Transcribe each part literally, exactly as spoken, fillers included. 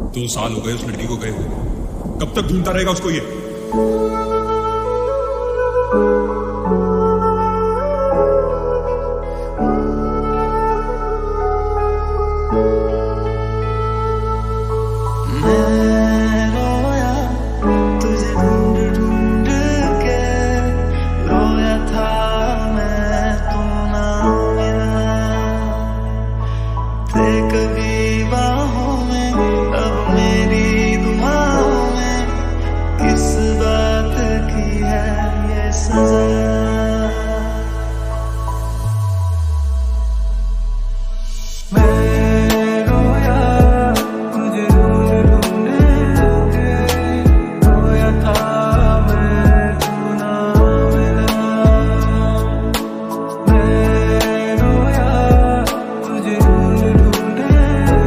दो साल हो गए उस लड़की को गए हुए, कब तक ढूंढता रहेगा उसको ये? कभी बाहों में अब मेरी दुआओं में किस बात की है ये सजा। मैं रोया तुझे ढूंढ ढूंढ के, रोया था मैं तू ना मिला। मैं रोया तुझे ढूंढ ढूंढ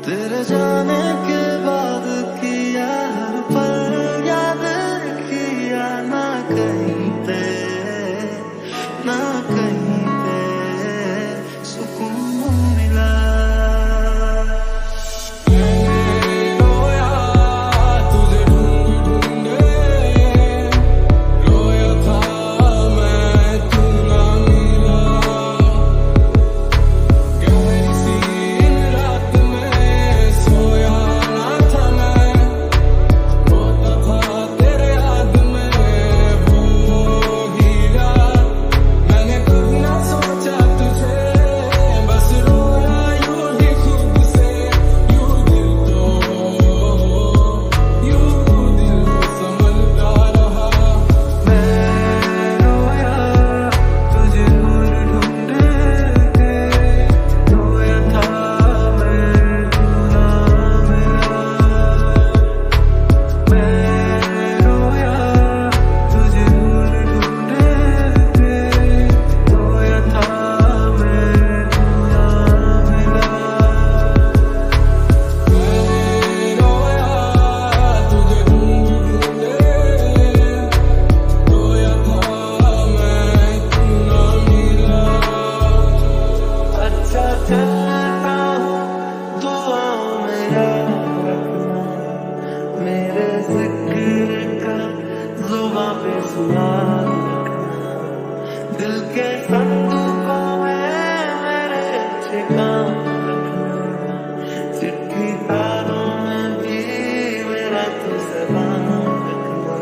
तेरे जाने के बाद किया हर पल याद किया, ना कहीं पे ना कहीं पे सुकून मिला। मेरे जिक्र का ज़ुबां पे सुना रखना, दिल के संदूकों में मेरे अच्छे काम रखना, चिट्ठी तारों में भी मेरा तुझसे नाम रखना।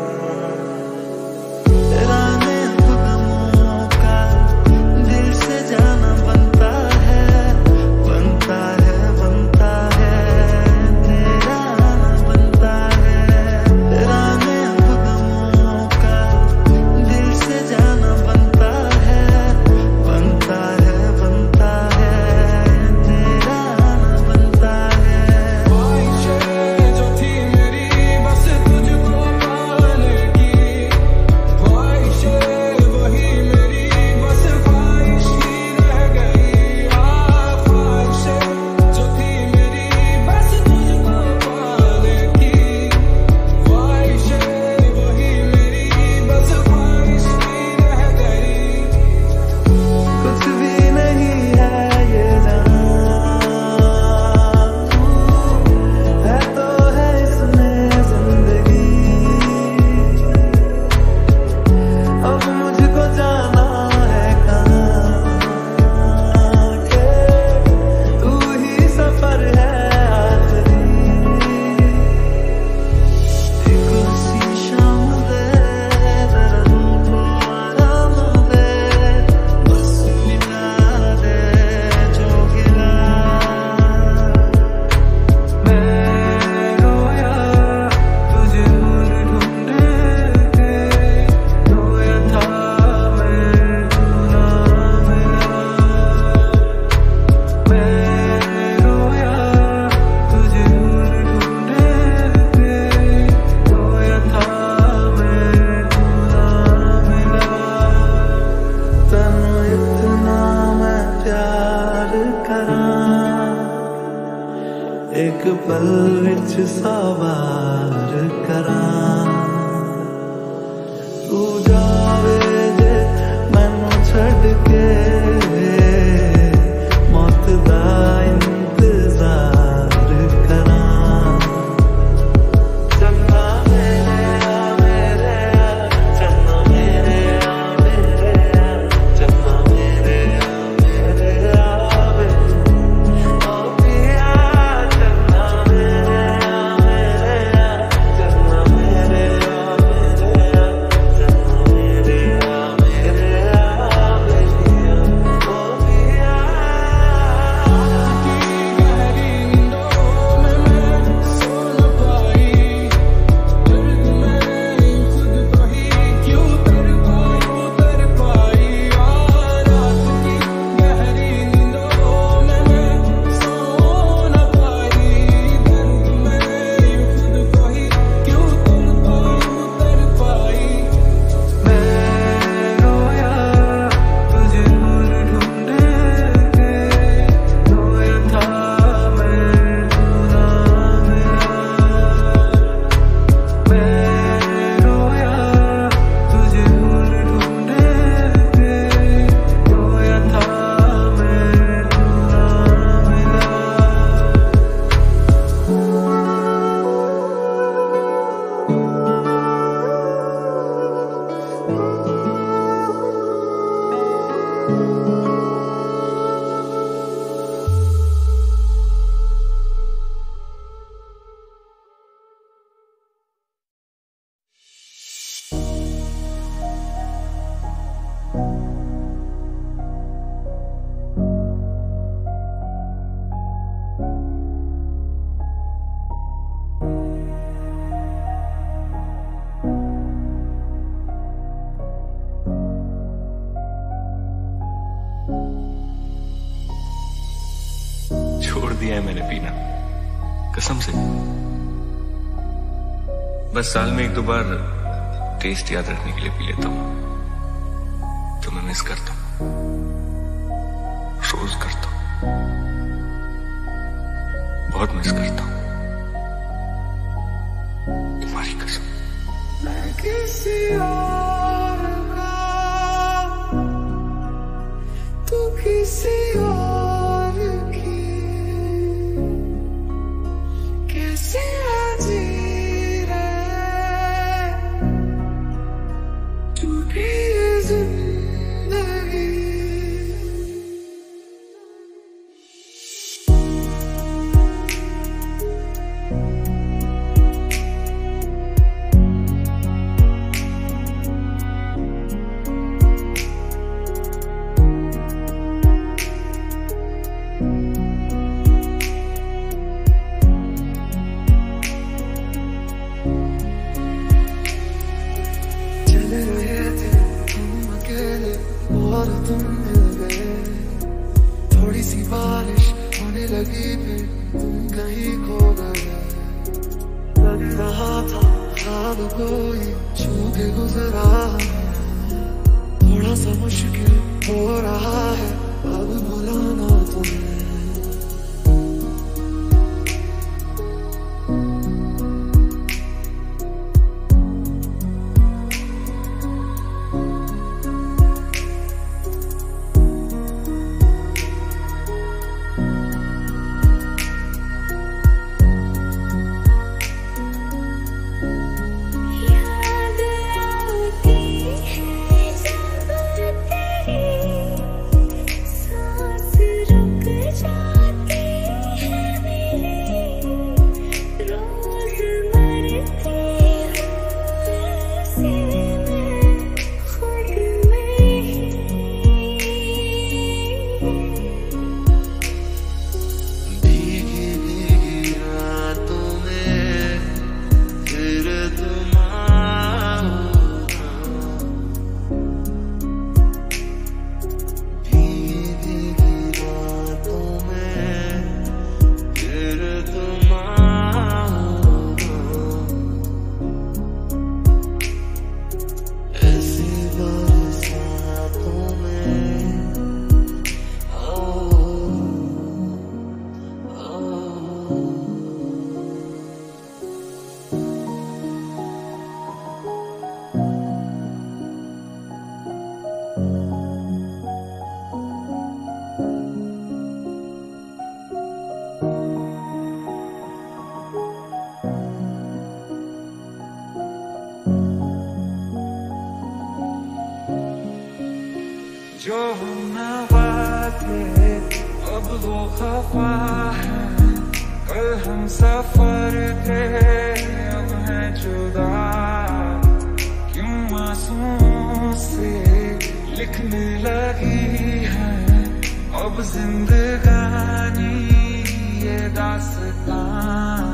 तेरा नेक कदमों का दिल से जाना बनता है, बनता है बनता है तेरा आना बनता है। तेरा नेक कदमों का दिल से जाना बनता है, बनता है बनता है तेरा आना बनता है। ख्वाहिशें जो थी मेरी बस तुझको पाने की, ख्वाहिशें वही मेरी बस ख्वाहिश ही रह गई। ख्वाहिशें जो थी मेरी बस तुझको पाने की, ख्वाहिशें वही मेरी बस ख्वाहिश ही रह गई। कुछ भी नहीं है ये जहां, तू है तो है इसमें जिंदगी। अब मुझको जाना है कहाँ के, तू ही सफर है आखिरी। एक सी शाम दे जरा तुमको आराम दे, बस मिटा दे जो गिरा। मैं रोया तुझे दूर ढूंढे के, रोया था मैं तू ना मिला। मैं रोया तुझे दूर ढूंढे के, रोया था मैं तू ना मिला। तन्नू इतना मैं प्यार करां, एक पल विच सौ वार करां। तू जावे जे मैनू छड़ के, मौत दा इंतजार करां। चन्ना मेरे आ मेरे आ, चन्ना मेरे आ मेरे आ, चन्ना मेरे आ मेरे आ वे। ओ पिया चन्ना मेरे आ मेरे आ, चन्ना मेरे कसम से। बस साल में एक दो बार टेस्ट याद रखने के लिए पी लेता हूं, तो मैं मिस करता हूं, रोज करता हूं, बहुत मिस करता हूं, तुम्हारी कसम। मैं किसी और का, तू किसी और की, कैसे जी रहे टूटी जिंदगी। और तुम मिल गए, थोड़ी सी बारिश होने लगी, फिर तुम कहीं खो गए। लग रहा था ख्वाब कोई छू के गुजरा, थोड़ा सा मुश्किल हो रहा है अब बुलाना तुम्हें। जो हम नवा थे अब वो खफा है, कल हम सफर थे अब हैं जुदा। क्यों आंसुओं से लिखने लगी है अब जिंदगानी ये दास्तां।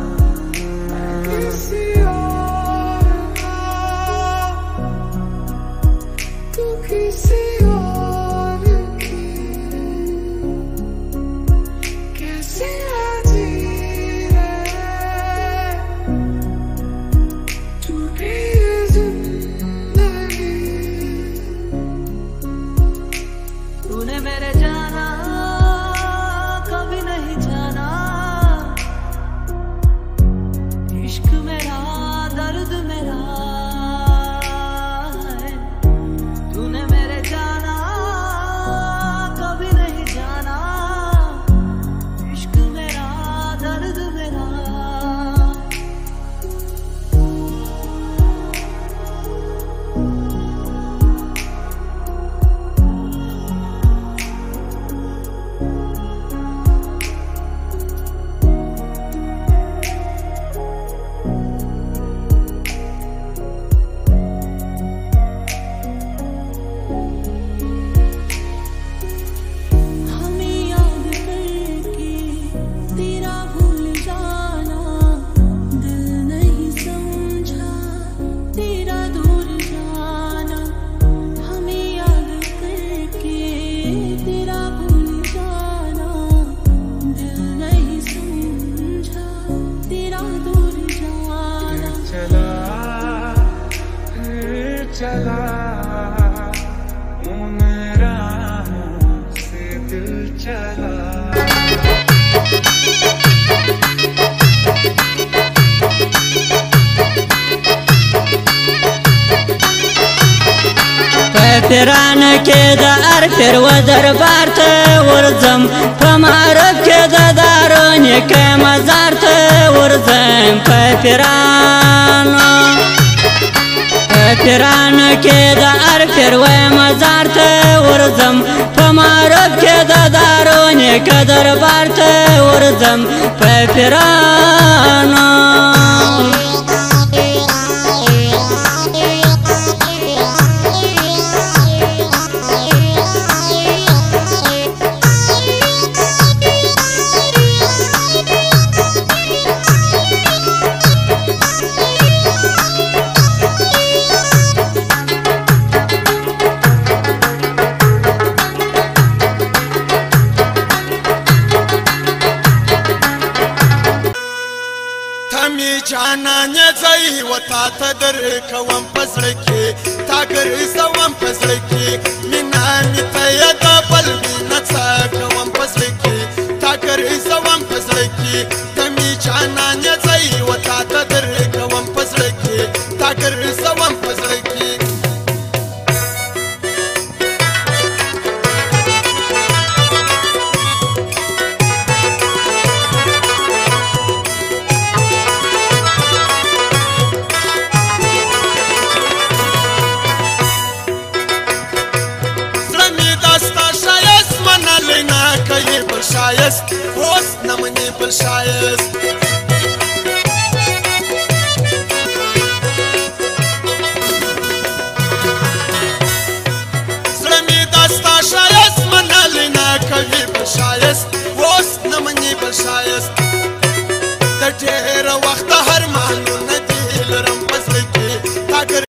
किसी और का, तू किसी और की, कैसे जी रहे टूटी जिंदगी। तूने मेरे जाना कभी नहीं जाना, चला उन राहों से दिल चला। پیران کې د هر پیر و دربار ته ورځم، په معرف کې د دارو نیکه مزار ته ورځم. په پیرانو په پیرانو کې د هر پیر و مزار ته ورځم، په معرف کې د دارو نیکه دربار ته ورځم. په پیرانو جانانه ځای و تا ته در کوم په زړه کې، تا ګرځوم په زړه کې، مینه مې ته یې د بل مینه څه کوم په زړه کې، تا ګرځوم په زړه کې. ته مې جانانه ځای و تا ته در کوم په زړه کې، تا ګرځوم په زړه کې. شایست اوس نه منې بل شایست، زړه مې دا ستا شایست منلی نه کوي بل شایست.